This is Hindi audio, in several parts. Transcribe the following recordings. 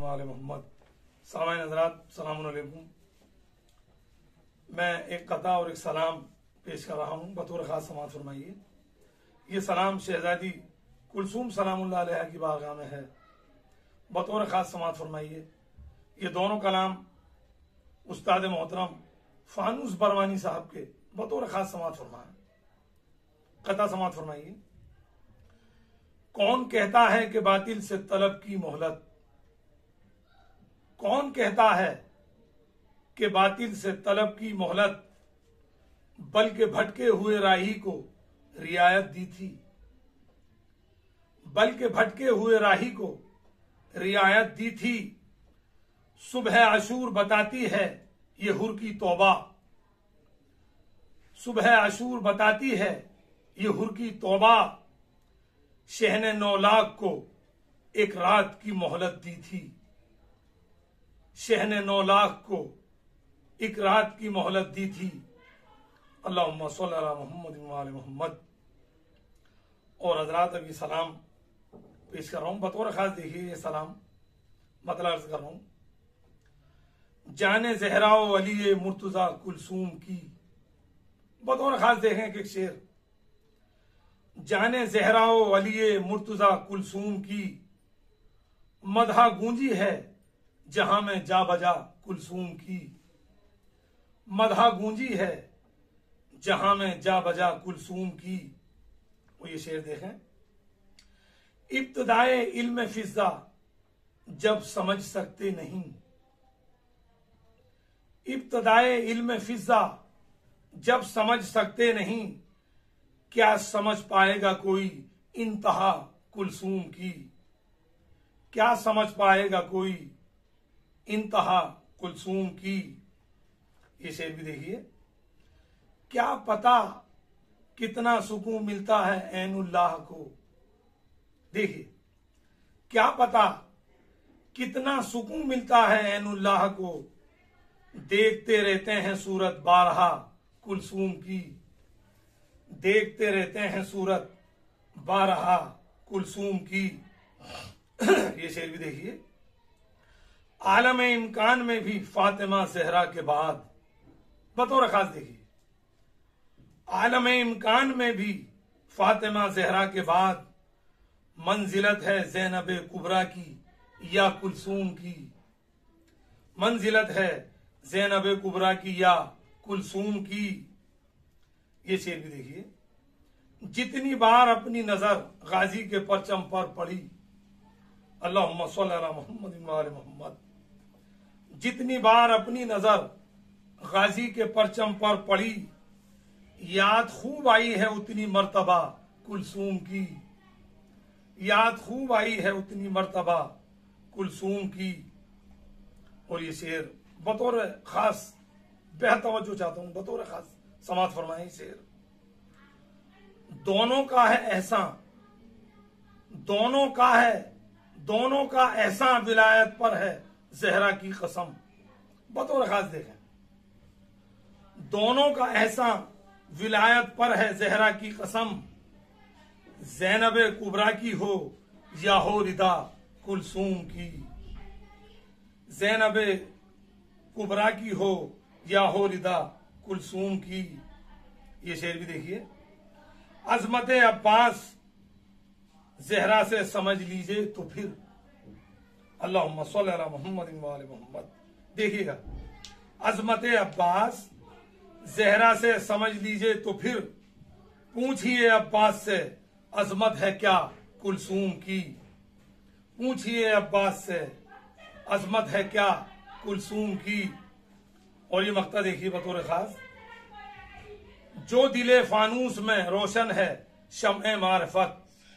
वाले मोहम्मद। सामाइन हज़रात, अस्सलामु अलैकुम। मैं एक कता और एक सलाम पेश कर रहा हूँ, बतौर खास समाअत फरमाइए। ये सलाम शहजादी कुलसूम सलामुल्लाह अलैहा की बारगाह में है, बतौर खास समाअत फरमाइए। ये दोनों कलाम उस्ताद मोहतरम फानूस बरवानी साहब के बतौर खास समाअत फरमाए। कता समाअत फरमाइए। कौन कहता है कि बातिल से तलब की मोहलत, कौन कहता है कि बातिल से तलब की मोहलत, बल्कि भटके हुए राही को रियायत दी थी, बल्कि भटके हुए राही को रियायत दी थी। सुबह अशूर बताती है ये हुर की तौबा, सुबह अशूर बताती है ये हुर की तौबा। शहने 9 लाख को एक रात की मोहलत दी थी, शहने 9 लाख को एक रात की मोहलत दी थी। अल्लाहुम्मा सल्ली अला मुहम्मद व आले मुहम्मद। और हजरात अभी सलाम पेश कर रहा हूं, बतौर खास देखिए ये सलाम मतलब अर्ज कर रहा हूं। जाने ज़हराओ अली मुर्तजा कुलसूम की, बतौर खास देखें एक शेर। जाने ज़हराओ अली मुर्तजा कुलसूम की, मदहा गूंजी है जहां में जा बजा कुलसूम की, मदहा गूंजी है जहां में जा बजा कुलसूम की। वो ये शेर देखें। इब्तदाए इल्म फिज़ा जब समझ सकते नहीं, इब्तदाए इल्म फिज़ा जब समझ सकते नहीं, क्या समझ पाएगा कोई इंतहा कुलसूम की, क्या समझ पाएगा कोई इंतहा कुलसूम की। ये शेर भी देखिए। क्या पता कितना सुकून मिलता है ऐनुल्लाह को, देखिए क्या पता कितना सुकून मिलता है ऐनुल्लाह को, देखते रहते हैं सूरत बारहा कुलसूम की, देखते रहते हैं सूरत बारहा कुलसूम की। ये शेर भी देखिए। आलम इम्कान में भी फातिमा ज़हरा के बाद, बतौर खास देखिए, आलम इम्कान में भी फातिमा ज़हरा के बाद मंजिलत है ज़ैनब कुबरा की या कुलसूम की, मंजिलत है ज़ैनब कुबरा की या कुलसूम की। ये शेर भी देखिए। जितनी बार अपनी नजर गाजी के परचम पर पड़ी, अल्लाहुम्मा सल्ली अला मुहम्मद व आले मुहम्मद। जितनी बार अपनी नजर गाजी के परचम पर पड़ी, याद खूब आई है उतनी मर्तबा कुलसूम की, याद खूब आई है उतनी मर्तबा कुलसूम की। और ये शेर बतौर खास बेहद तवज्जो चाहता हूं, बतौर खास समाअत फरमाएं। शेर दोनों का है एहसान, दोनों का है, दोनों का एहसान विलायत पर है ज़हरा की कसम, बतौर खास देखें। दोनों का एहसान विलायत पर है ज़हरा की कसम, ज़ैनब कुबरा की हो या हो रिदा कुलसूम की, ज़ैनब कुबरा की हो या हो रिदा कुलसूम की। ये शेर भी देखिए। अजमत अब्बास ज़हरा से समझ लीजिए तो फिर, अल्लाहुम्मा सल्ली अला मुहम्मद व आले मुहम्मद। देखिएगा, अजमत अब्बास ज़हरा से समझ लीजिए तो फिर, पूछिए अब्बास से अजमत है क्या कुलसूम की, पूछिए अब्बास से अजमत है क्या कुलसूम की। और ये मक्ता देखिए बतौर खास। जो दिले फानूस में रोशन है शम्ए मारिफत,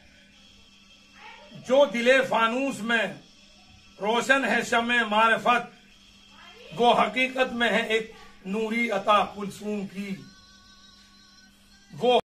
जो दिले फानूस में रोशन है शम्ए मारिफत, वो हकीकत में है एक नूरी अता कुलसूम की, वो